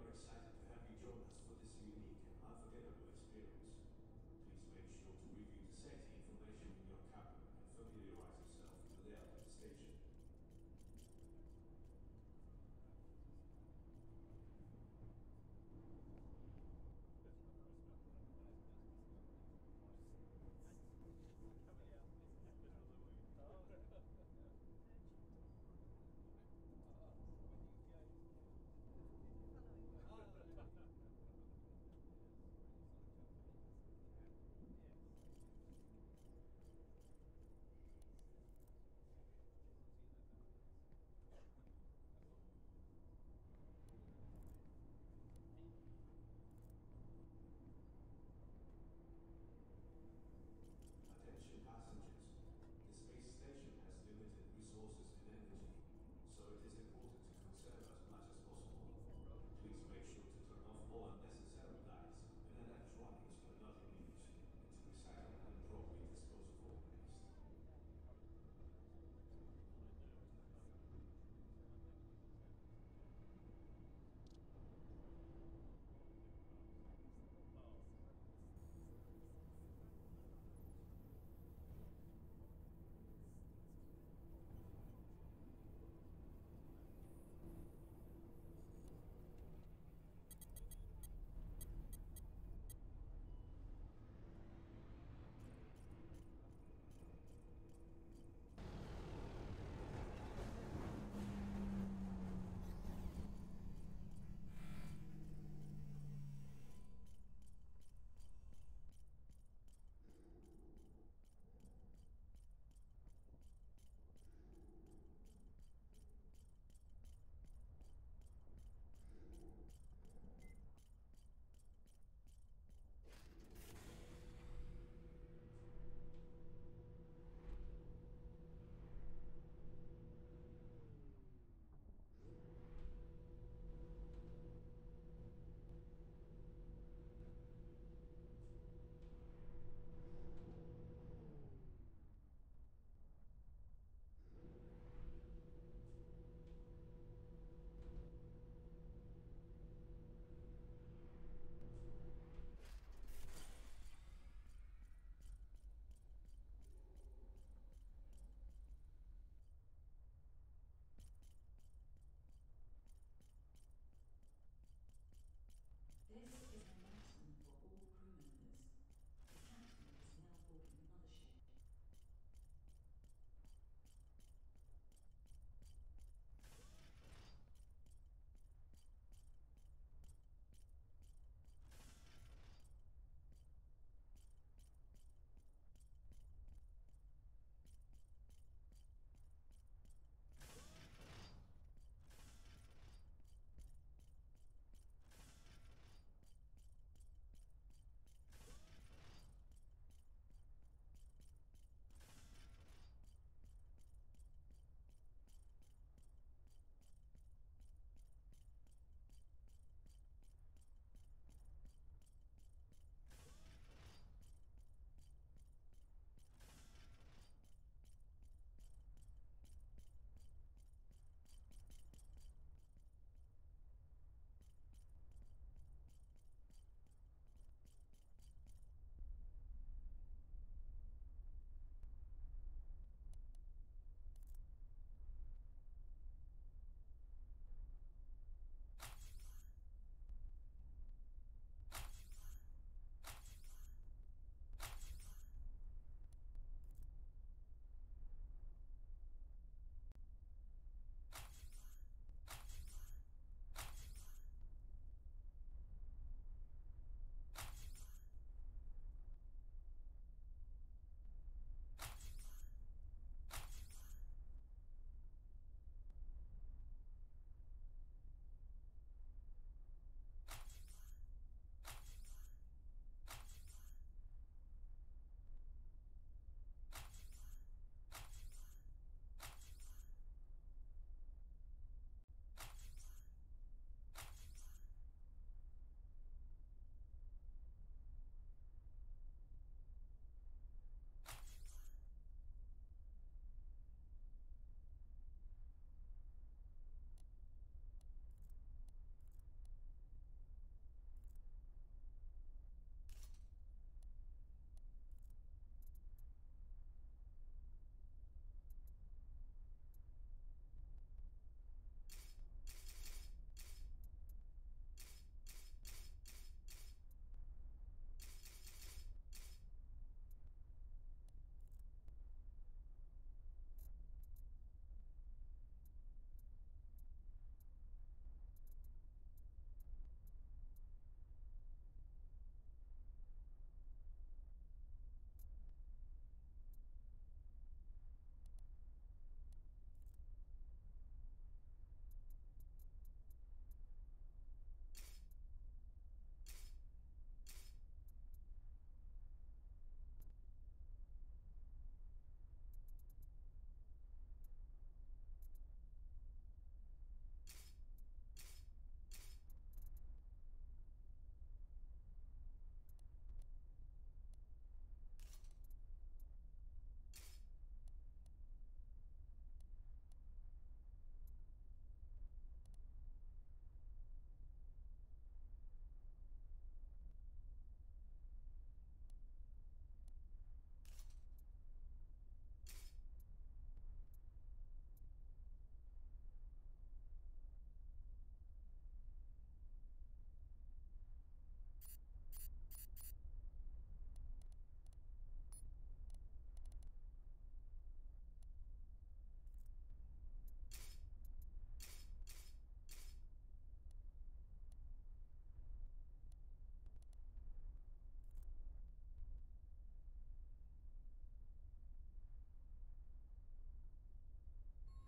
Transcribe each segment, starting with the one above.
are excited to have you join us for this unique and unforgettable experience. Please make sure to review the safety information in your cabin and familiarize yourself with the layout of the station.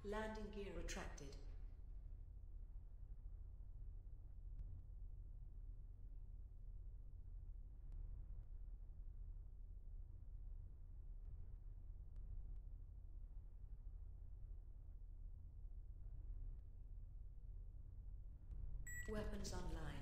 Landing gear retracted. Weapons online.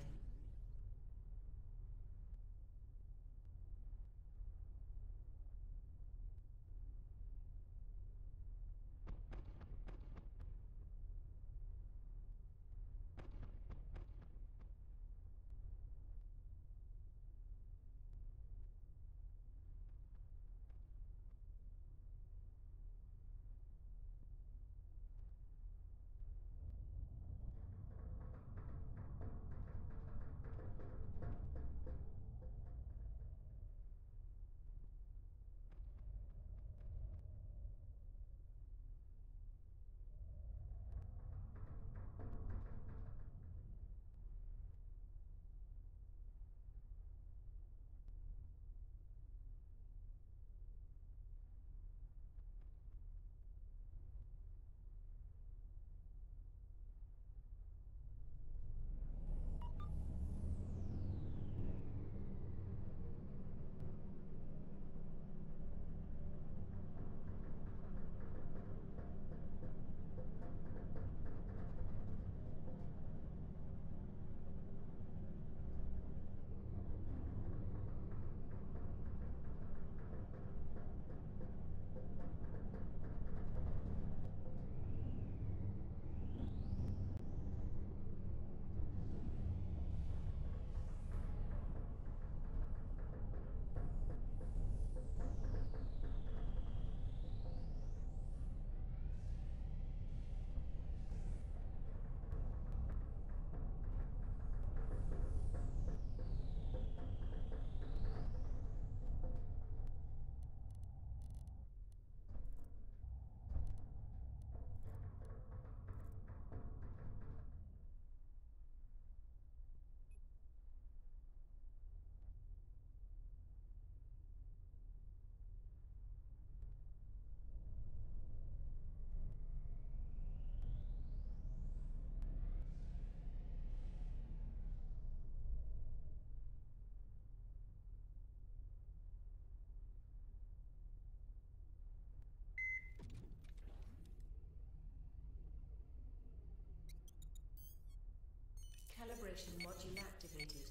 Calibration module activated.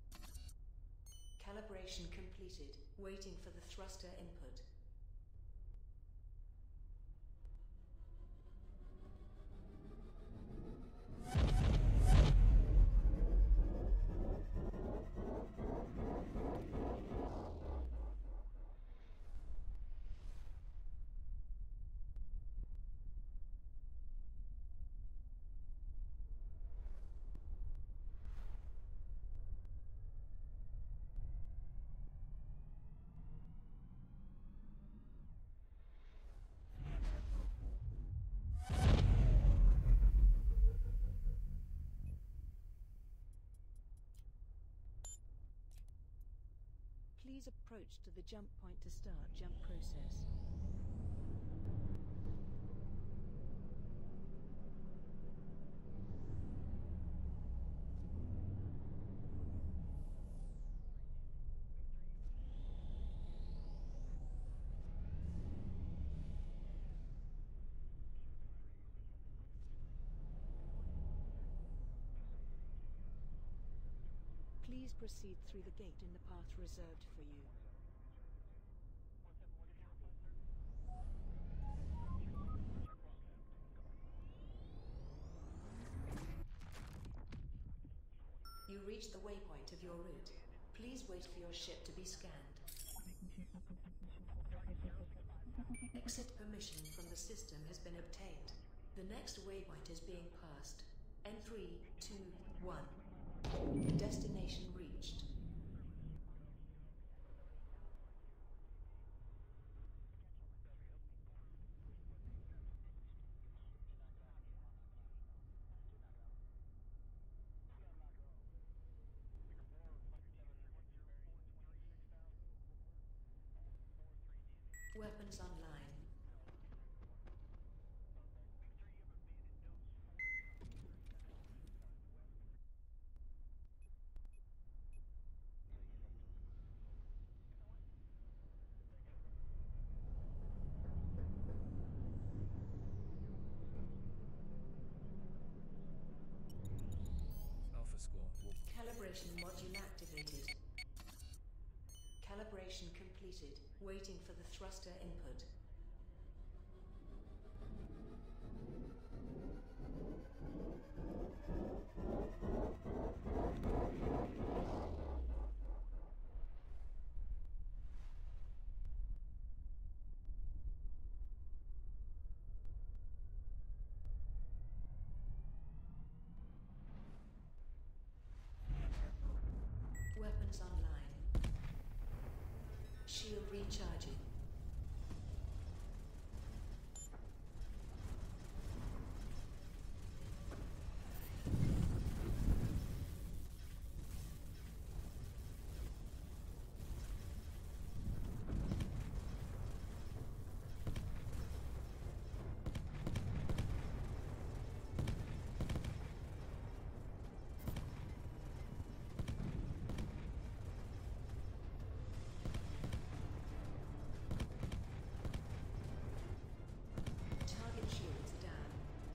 Calibration completed. Waiting for the thruster input. Please approach to the jump point to start jump process. Please proceed through the gate in the path reserved for you. You reached the waypoint of your route. Please wait for your ship to be scanned. Exit permission from the system has been obtained. The next waypoint is being passed. N3, 2, 1. Destination reached. Weapons online. activated. Calibration completed. Waiting for the thruster input. Weapons online. Shield recharging. Target shields are down.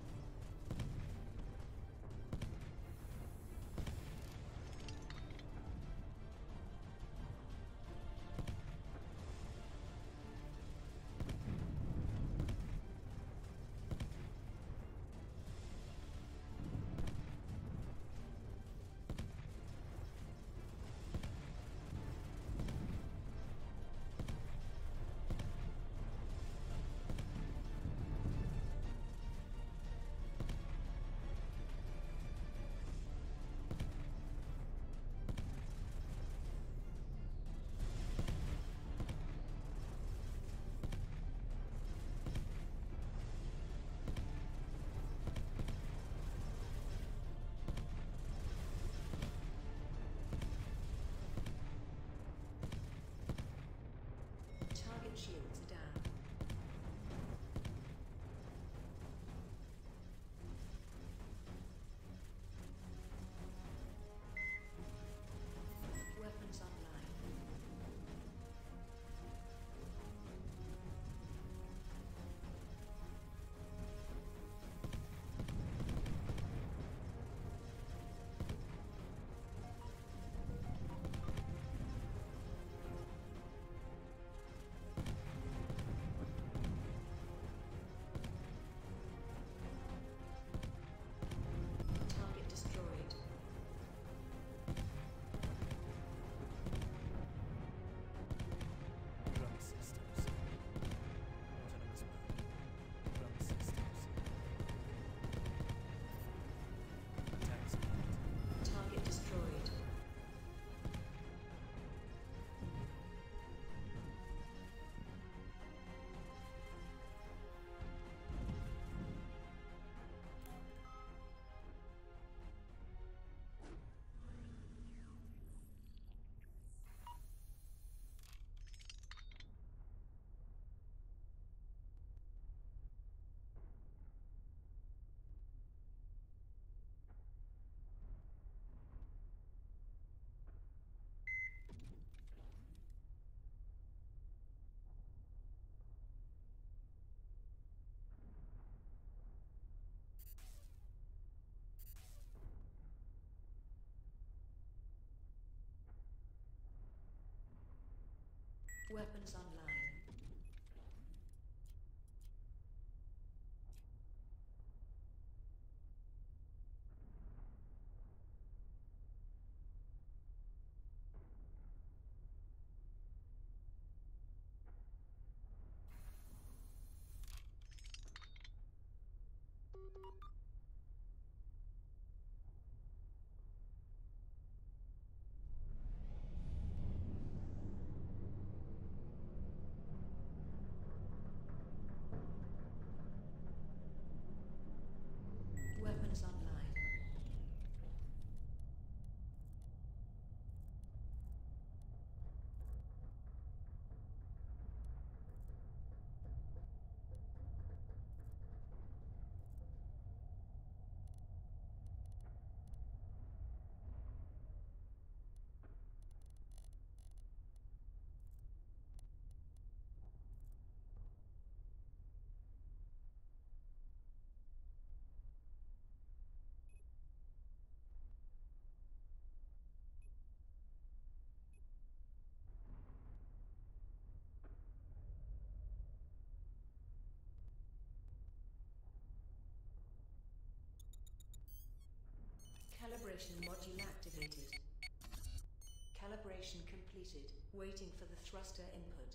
Target shields are down. Weapons online. Target destroyed. Drum systems. Autonomous mode. Drum systems. Attack speed. Target destroyed. Weapons online. Calibration module activated. Calibration completed. Waiting for the thruster input.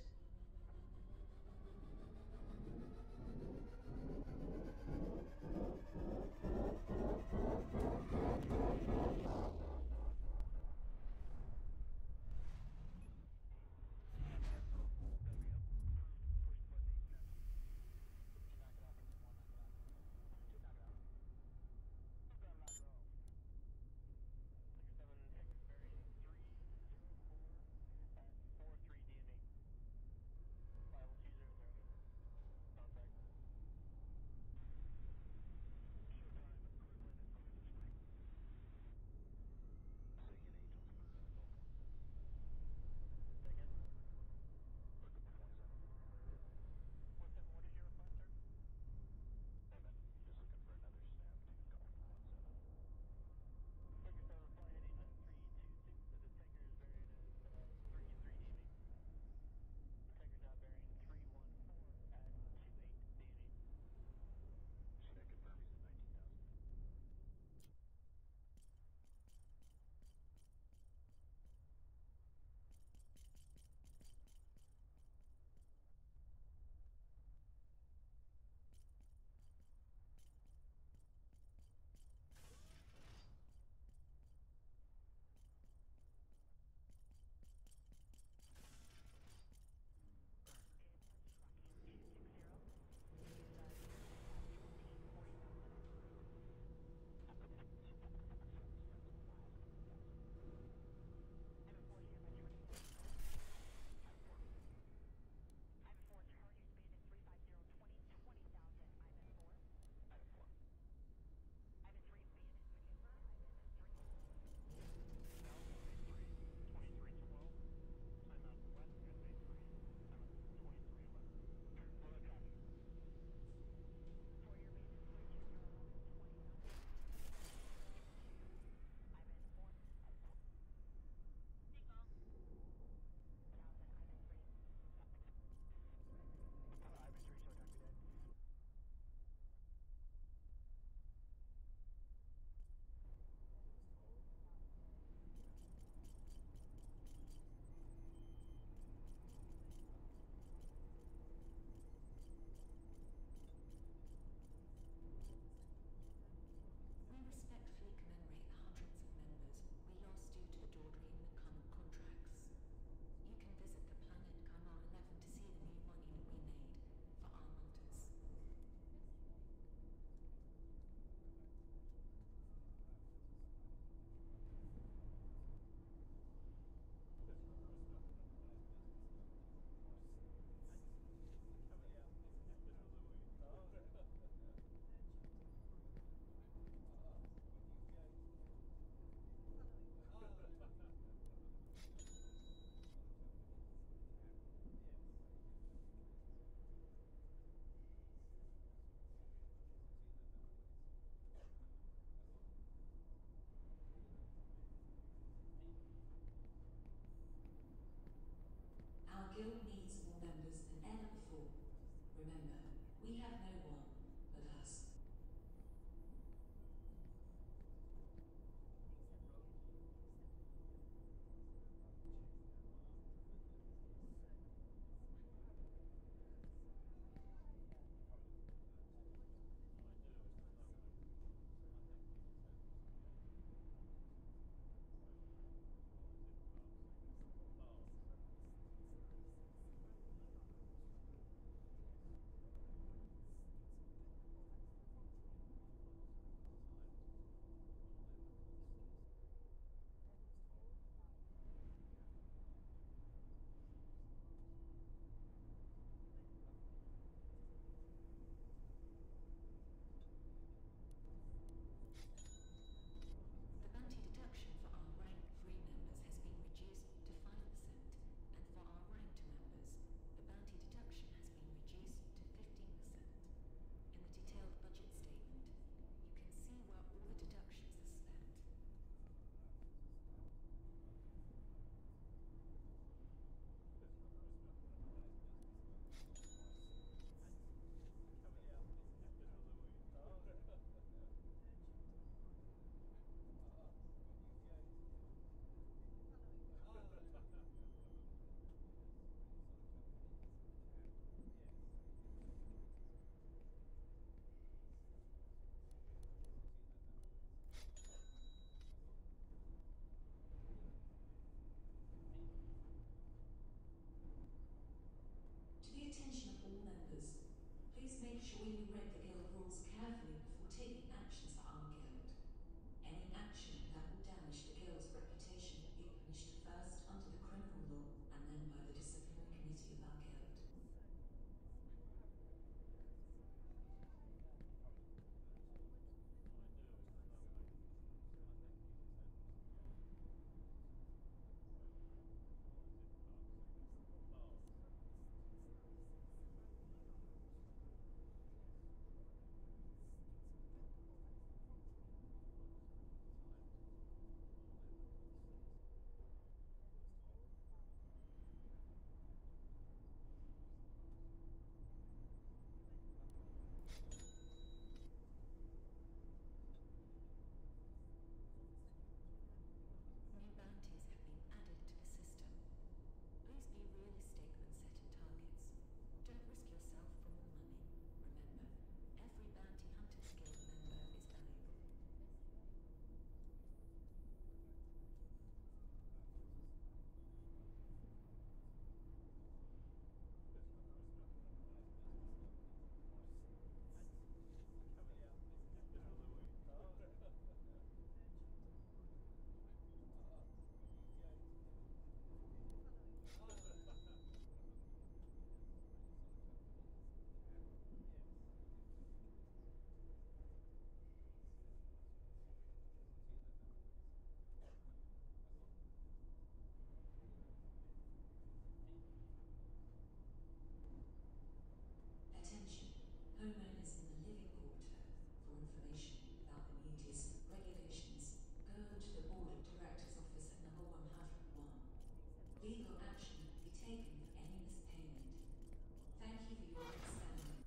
guild needs more members than ever before. Remember, we have no one but us. attention of all members. Please make sure you read the guild rules carefully before taking actions for our guild. Any action that will damage the guild's reputation will be punished first under the criminal law and then by the disciplinary committee of our guild. New bounties have been added to the system. Please be realistic when setting targets. Don't risk yourself for more money. Remember, every bounty hunters guild member is valuable. Attention, homeowners in the living quarter. For information about the muties, regulations, go to the Board of Directors office at number 101. Legal action will be taken for any missed payment. Thank you for your understanding.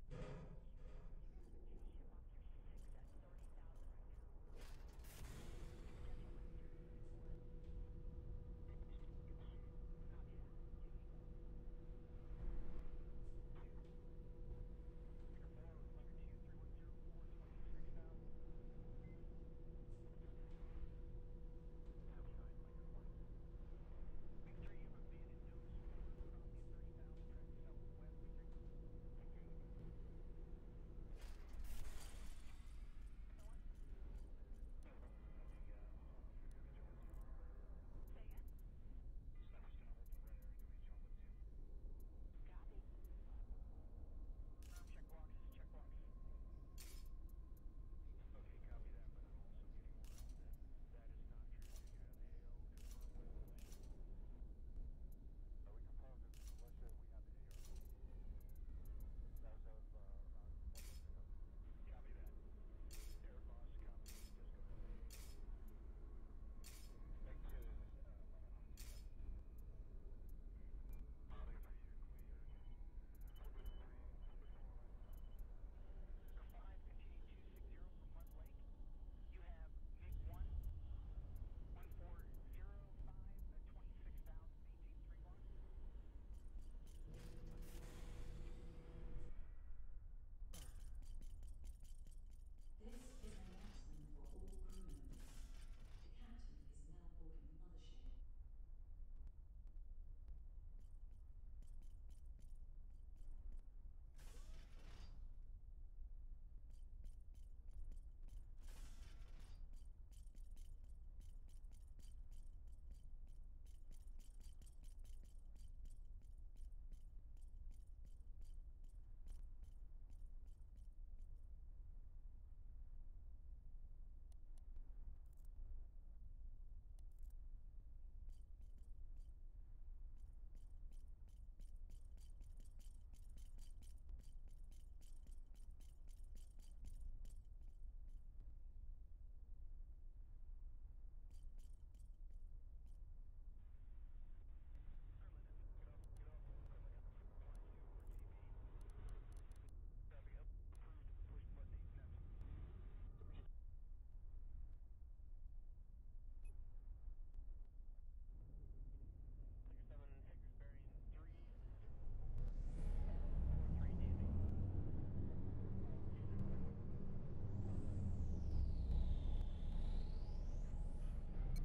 This is an announcement for all crew members. The captain is now boarding the mothership.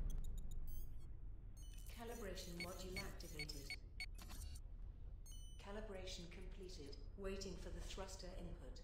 Calibration module activated. Calibration completed. Waiting for the thruster input.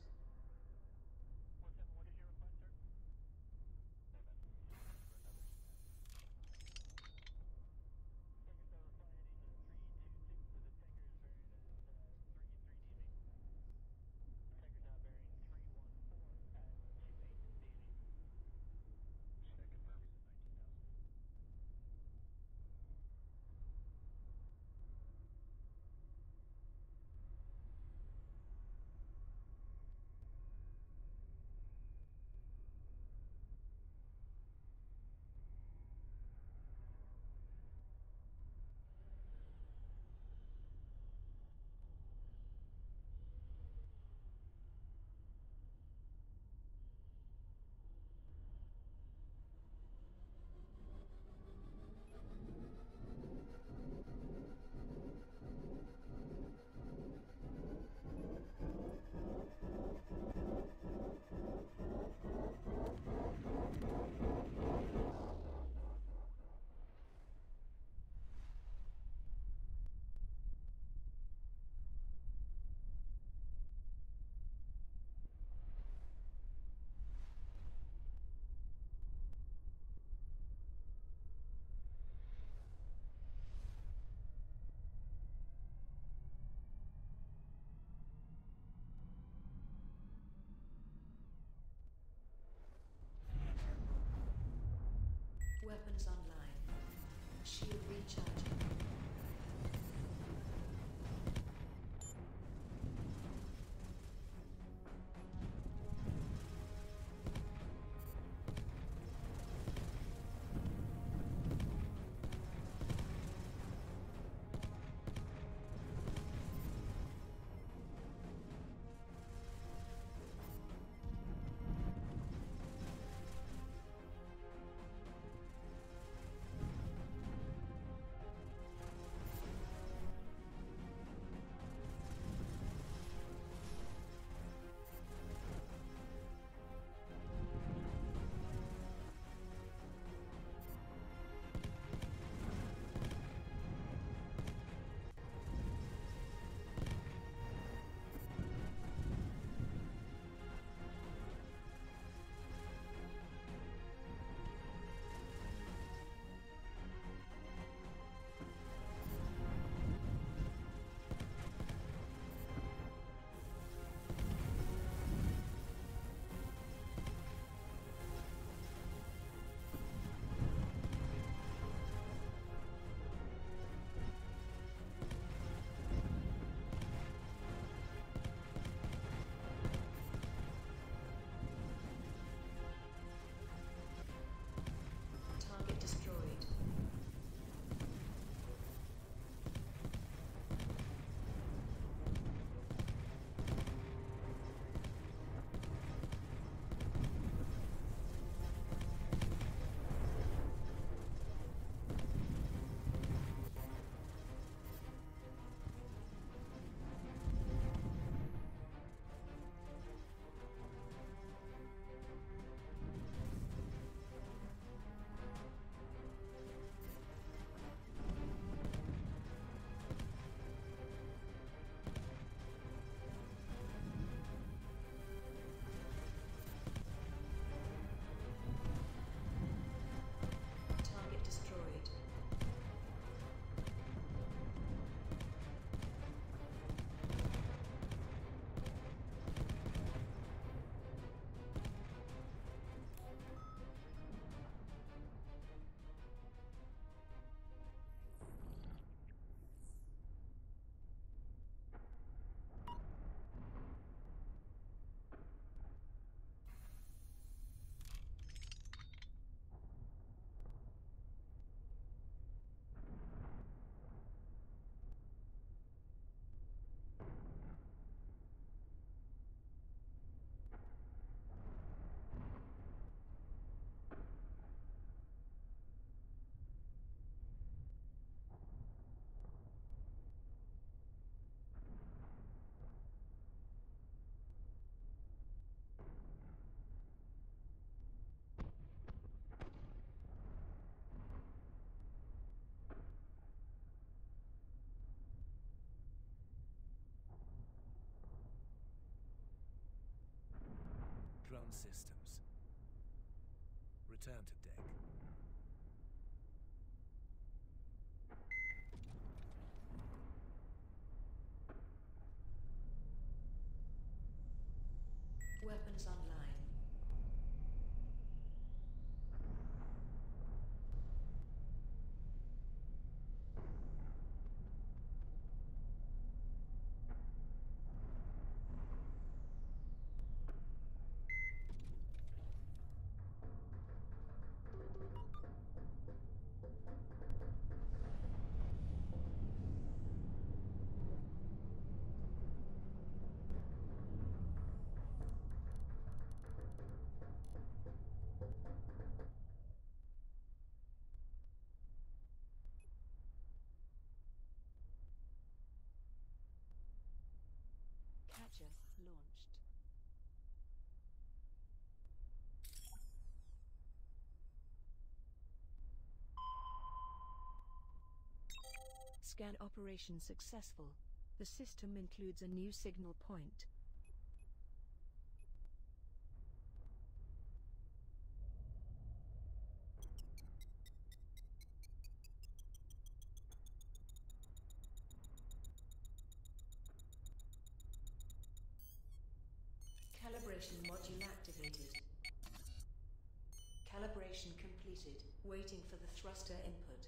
systems. Return to deck. Weapons online. Catcher launched. Scan operation successful. The system includes a new signal point. Calibration module activated. Calibration completed. Waiting for the thruster input.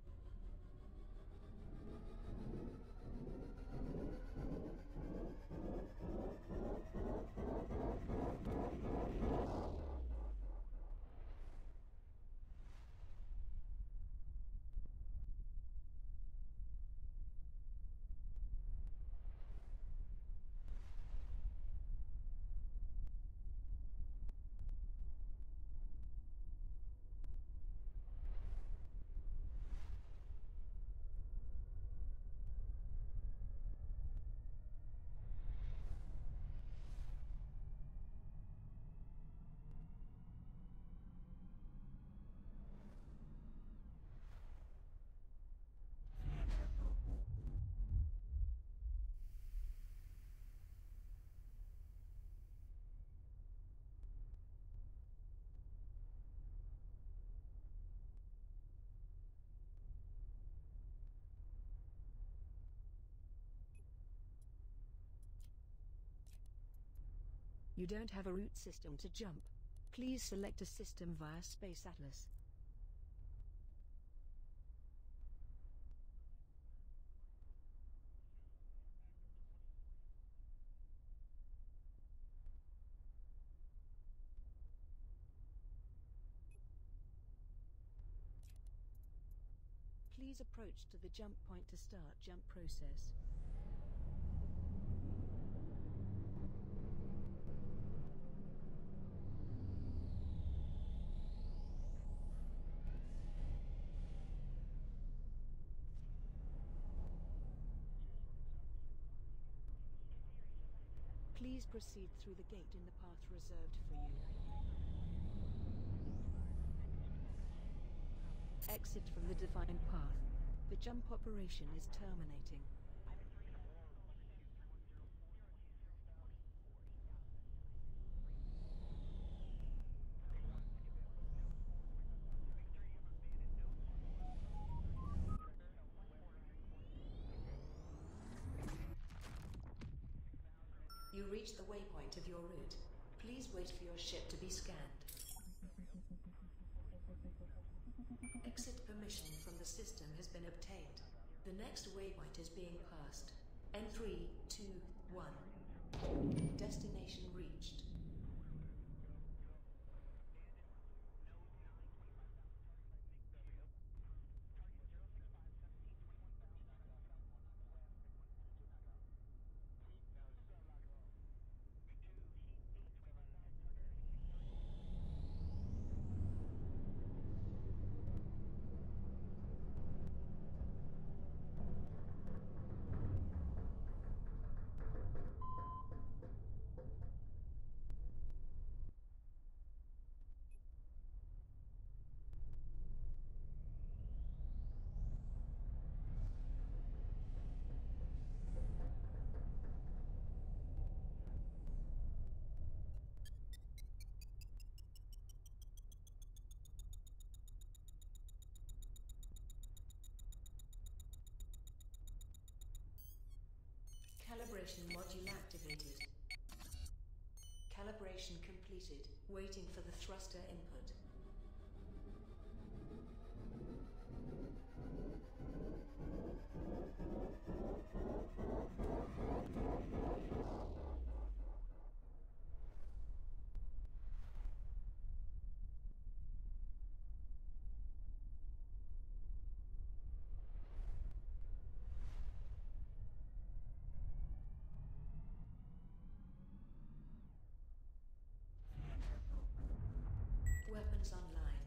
You don't have a route system to jump. Please select a system via Space Atlas. Please approach to the jump point to start jump process. Please proceed through the gate in the path reserved for you. Exit from the defined path. The jump operation is terminating. You reach the waypoint of your route. Please wait for your ship to be scanned. Exit permission from the system has been obtained. The next waypoint is being passed. N3, 2, 1. Destination reached. Calibration module activated. Calibration completed. Waiting for the thruster input. Weapons online.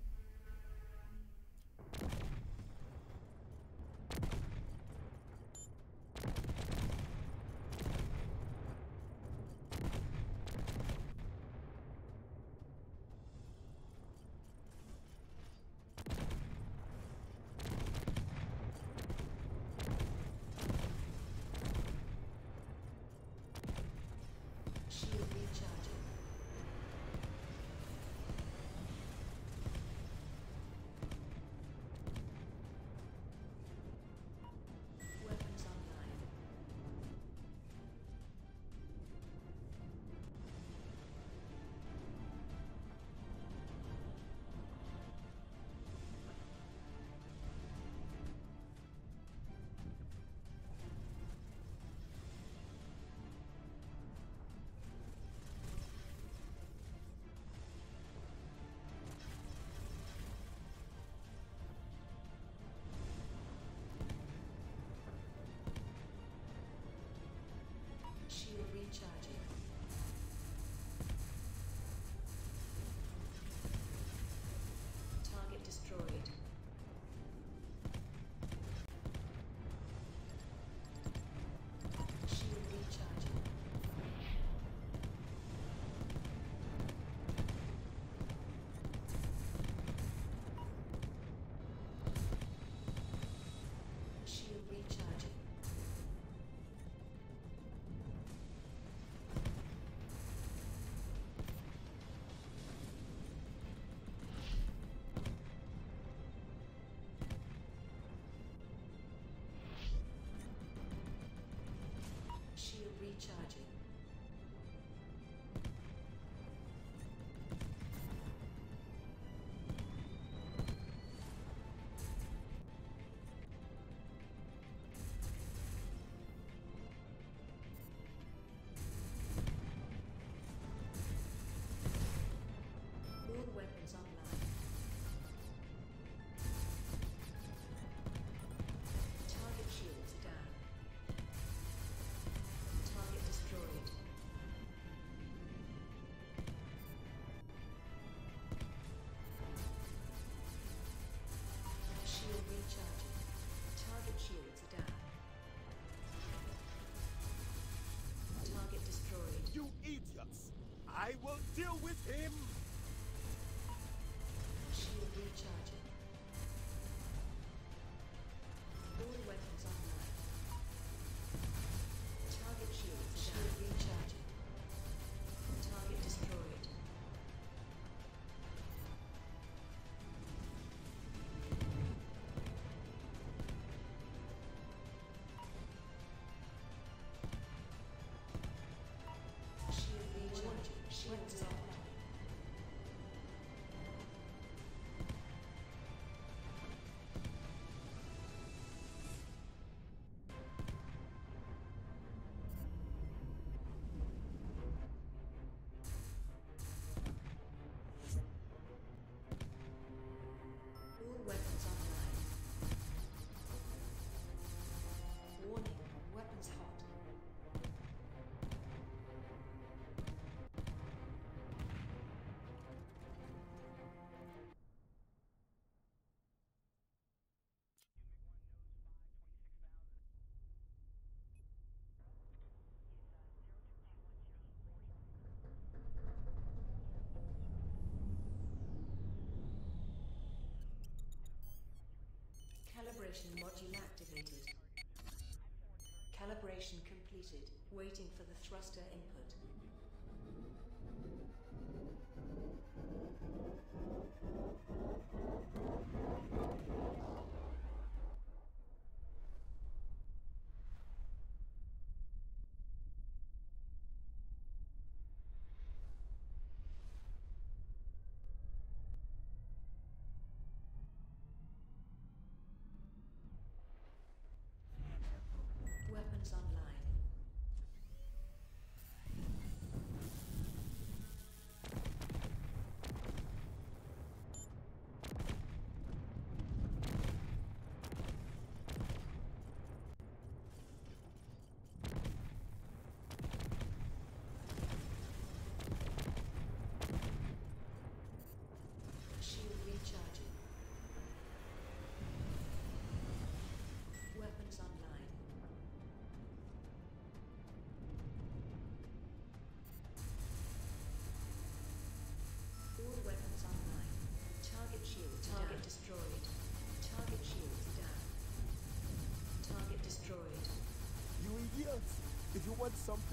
Shield recharging. Weapons online. Shield recharging. Target destroyed. Shield recharging. Shield recharging. Shield recharging. All weapons online. Target shields down. Target destroyed. Shield recharging. Target shields down. Target destroyed. You idiots! I will deal with him! Shield recharging. All weapons online. Target shields. Shield recharging. Target destroyed. Shield recharging. Shields online. All weapons online. Warning, weapons hot. Calibration module activated. Calibration completed. Waiting for the thruster input.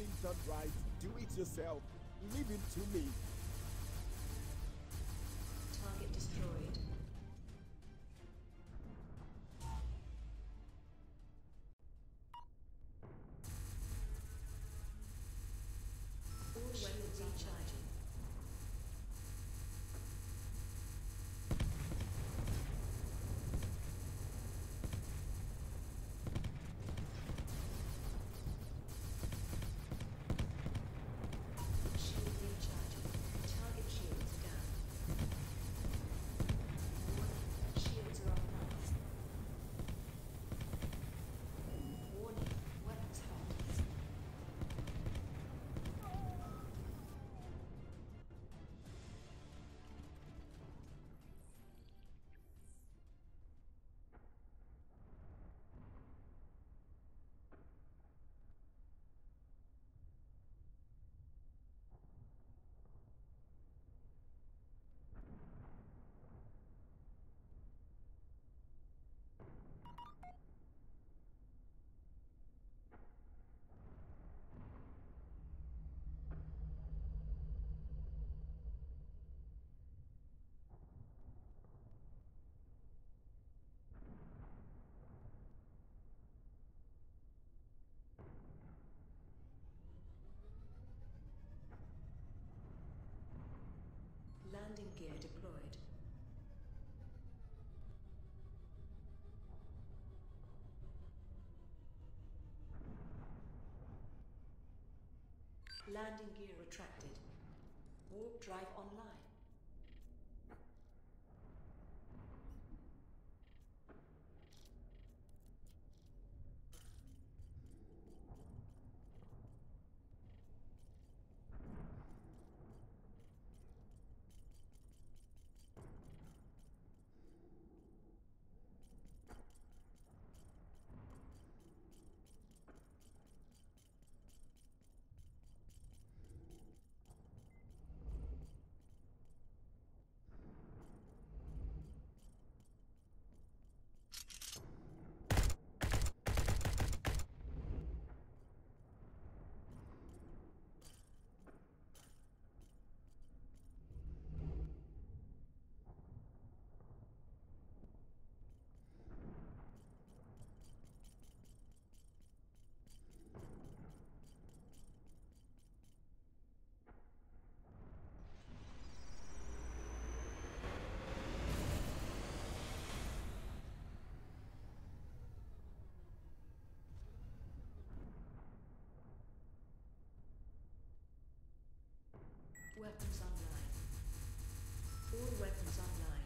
Everything done right. Do it yourself. Leave it to me. Target destroyed. All weapons recharging. Shield recharging. Target shields down. Warning, shields are offline. Warning, weapons hot. Landing gear deployed. Landing gear retracted. Warp drive online. Weapons online. All weapons online.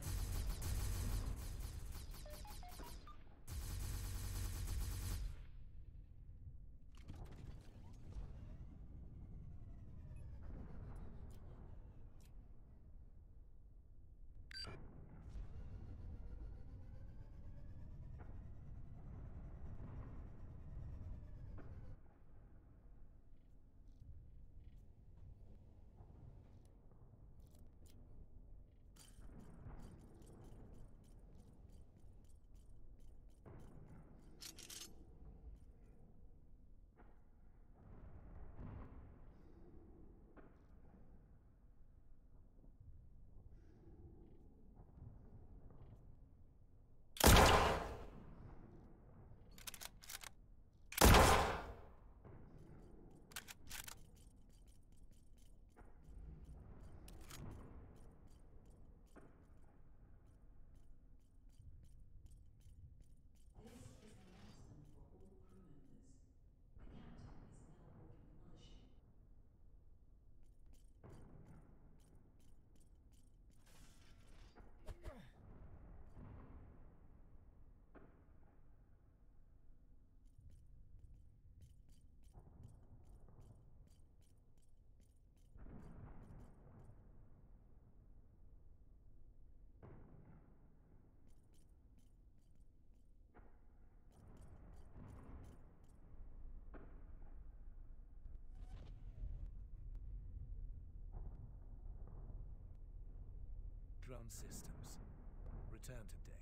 Drone systems. Return to deck.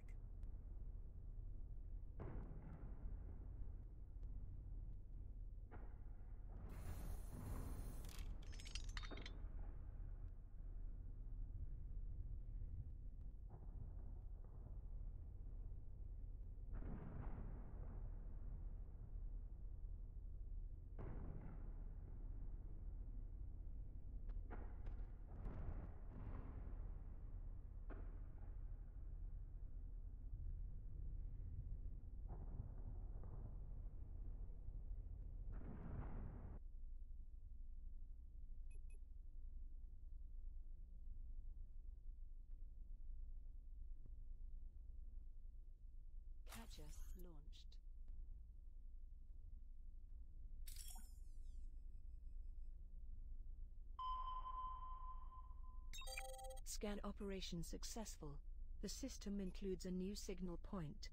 Scan operation successful. The system includes a new signal point.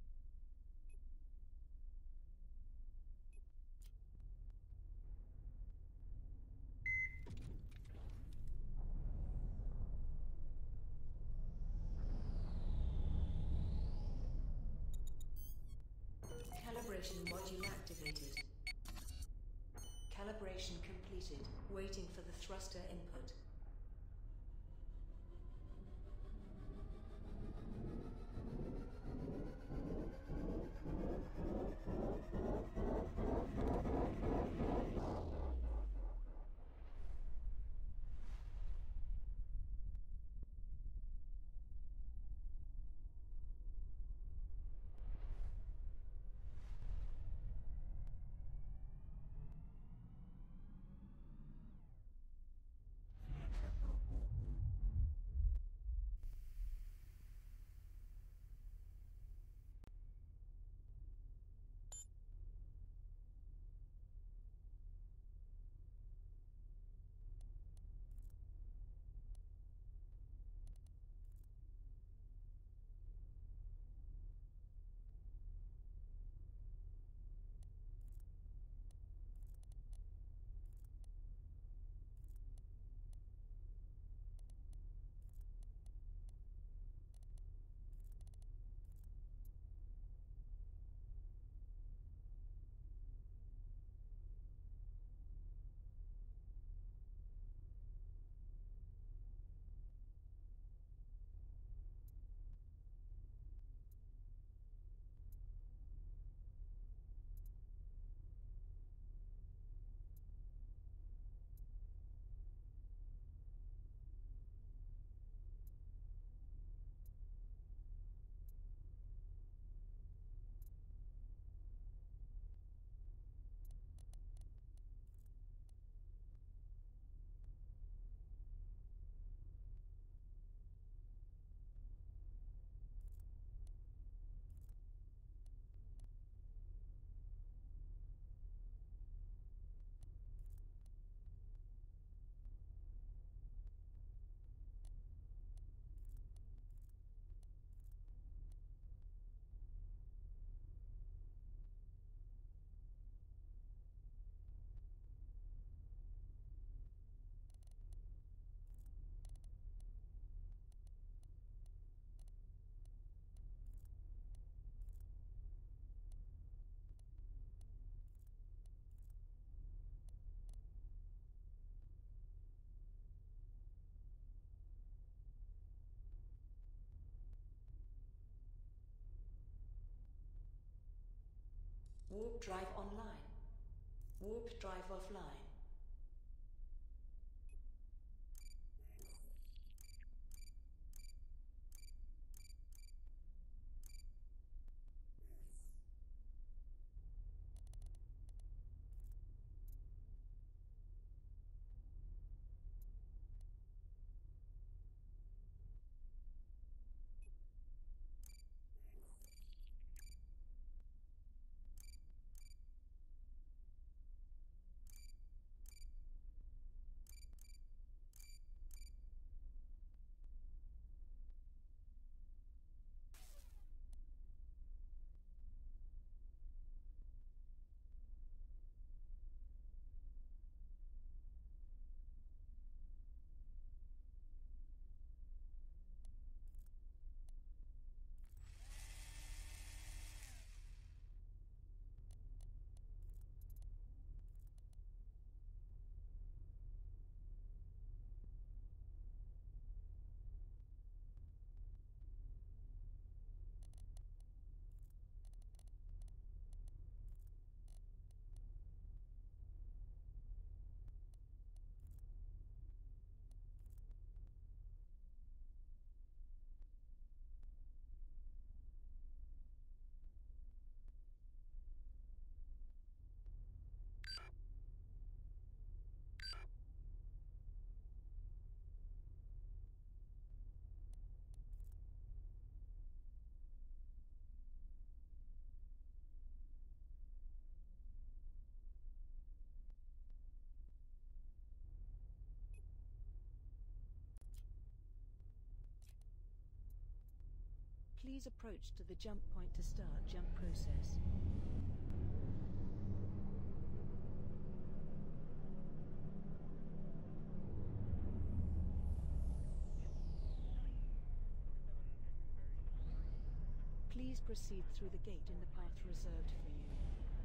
Calibration module activated. Calibration completed. Waiting for the thruster input. Warp drive online. Warp drive offline. Please approach to the jump point to start jump process. Please proceed through the gate in the path reserved for you.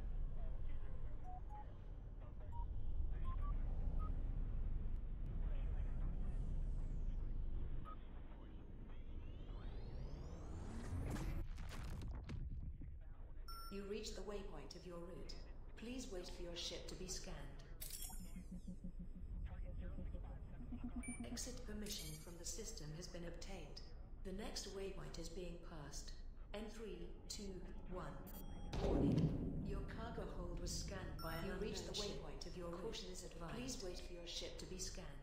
You reach the waypoint of your route. Please wait for your ship to be scanned. Exit permission from the system has been obtained. The next waypoint is being passed. N3, 2, 1. Warning. Your cargo hold was scanned by an unknown ship. You reach the waypoint of your route. Caution is advised. Please wait for your ship to be scanned.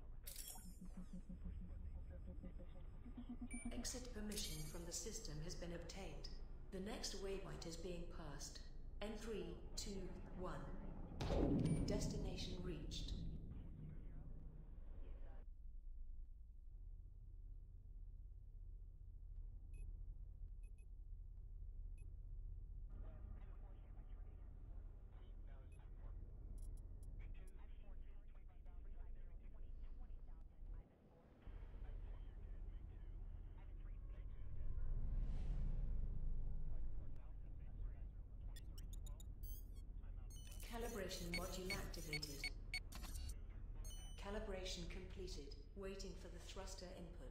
Exit permission from the system has been obtained. The next waypoint is being passed. N3, 2, 1. Destination reached. Calibration module activated. Calibration completed. Waiting for the thruster input.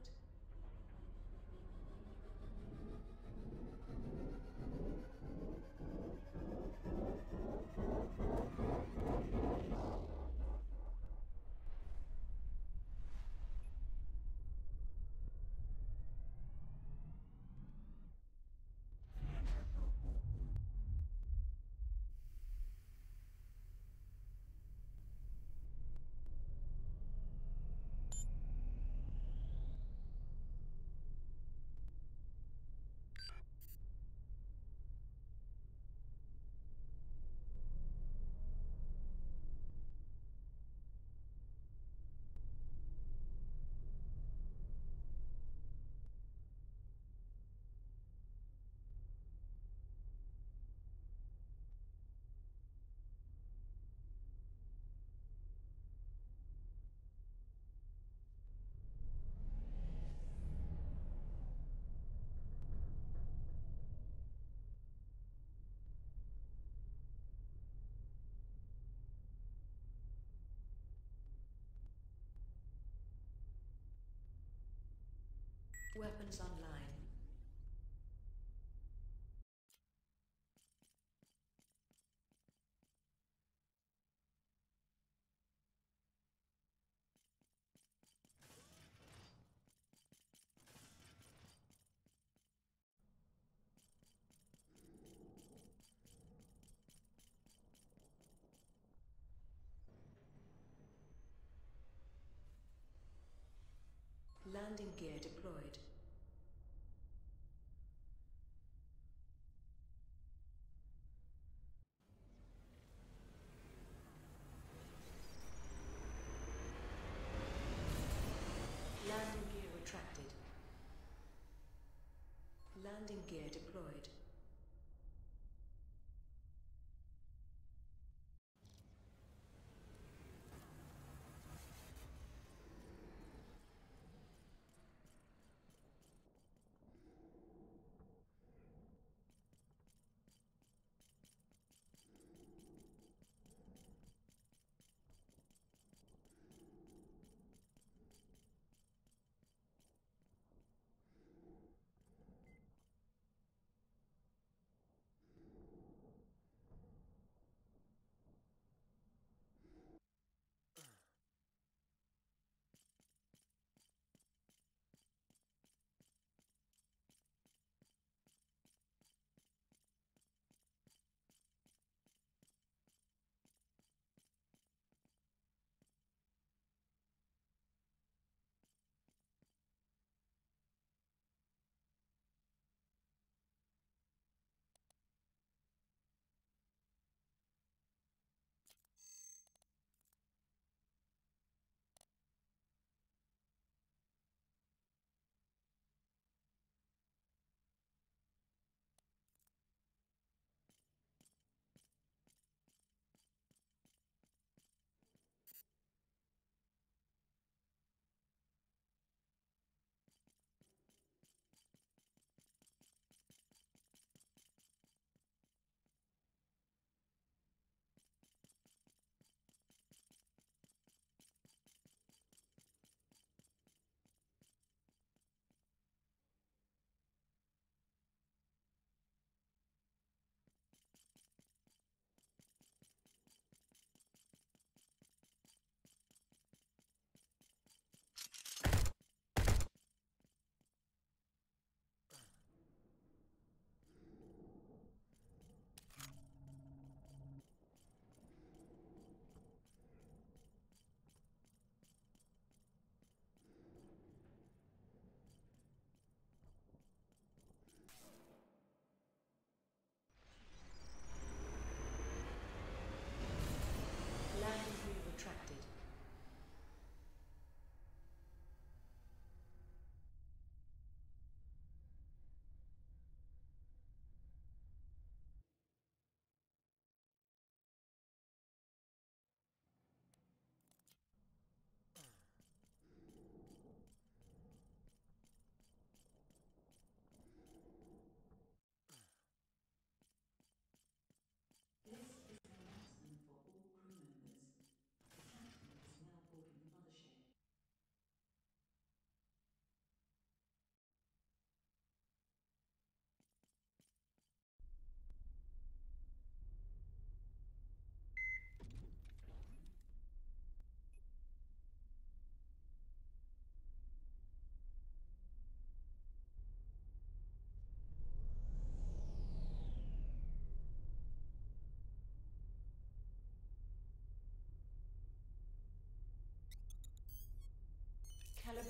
Weapons online. Landing gear deployed. Landing gear retracted. Landing gear deployed.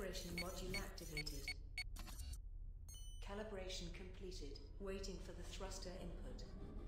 Calibration module activated. Calibration completed. Waiting for the thruster input.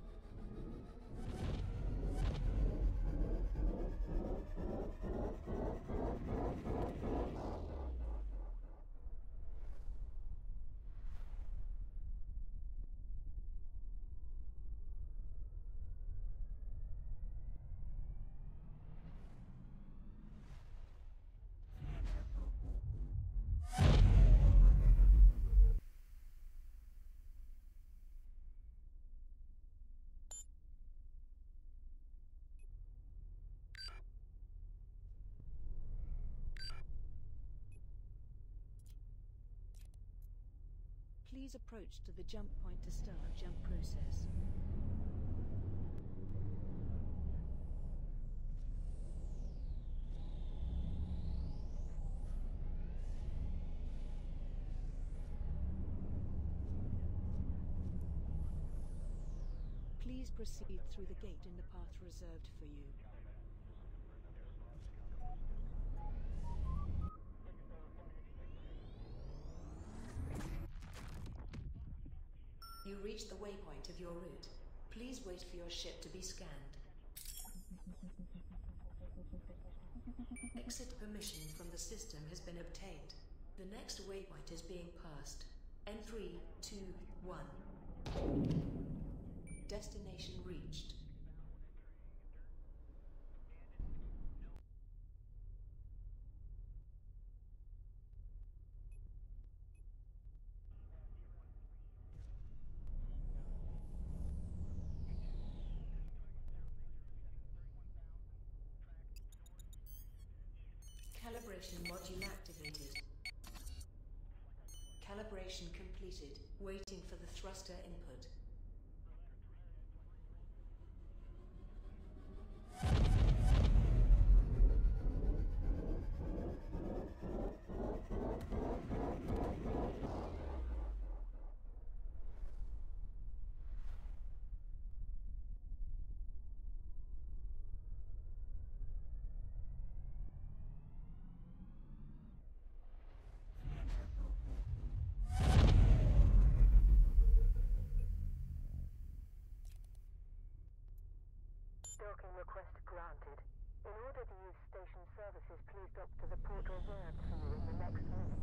Please approach to the jump point to start jump process. Please proceed through the gate in the path reserved for you. You reached the waypoint of your route. Please wait for your ship to be scanned. Exit permission from the system has been obtained. The next waypoint is being passed. N321. Destination reached. Calibration module activated. Calibration completed. Waiting for the thruster input. Docking request granted. In order to use station services, please dock to the port reserved for you in the next minute.